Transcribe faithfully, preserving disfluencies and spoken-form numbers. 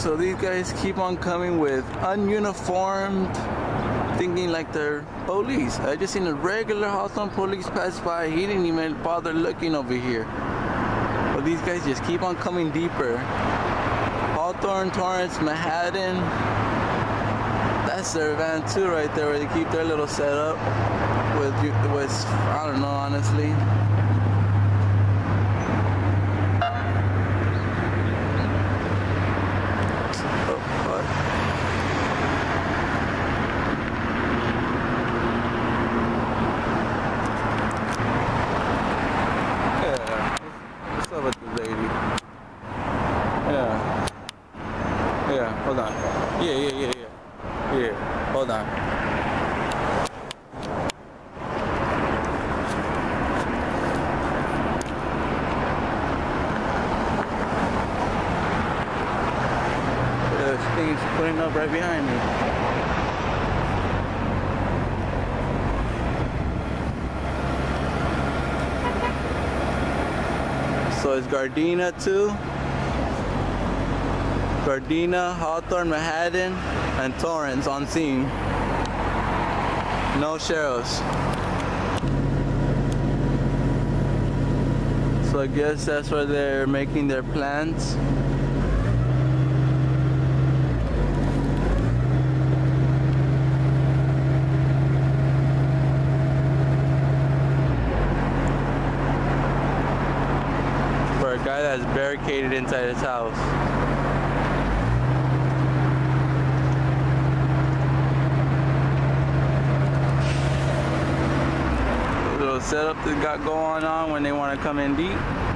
So these guys keep on coming with ununiformed, thinking like they're police. I just seen a regular Hawthorne police pass by. He didn't even bother looking over here. But these guys just keep on coming deeper. Hawthorne, Torrance, Manhattan. That's their van too right there, where they keep their little setup with, with I don't know, honestly. Hold on. Yeah, yeah, yeah, yeah. Yeah, hold on. This thing is putting up right behind me. So it's Gardena too. Gardena, Hawthorne, Manhattan, and Torrance on scene. No sheriffs. So I guess that's where they're making their plans. For a guy that's barricaded inside his house. Setup they got going on when they want to come in deep.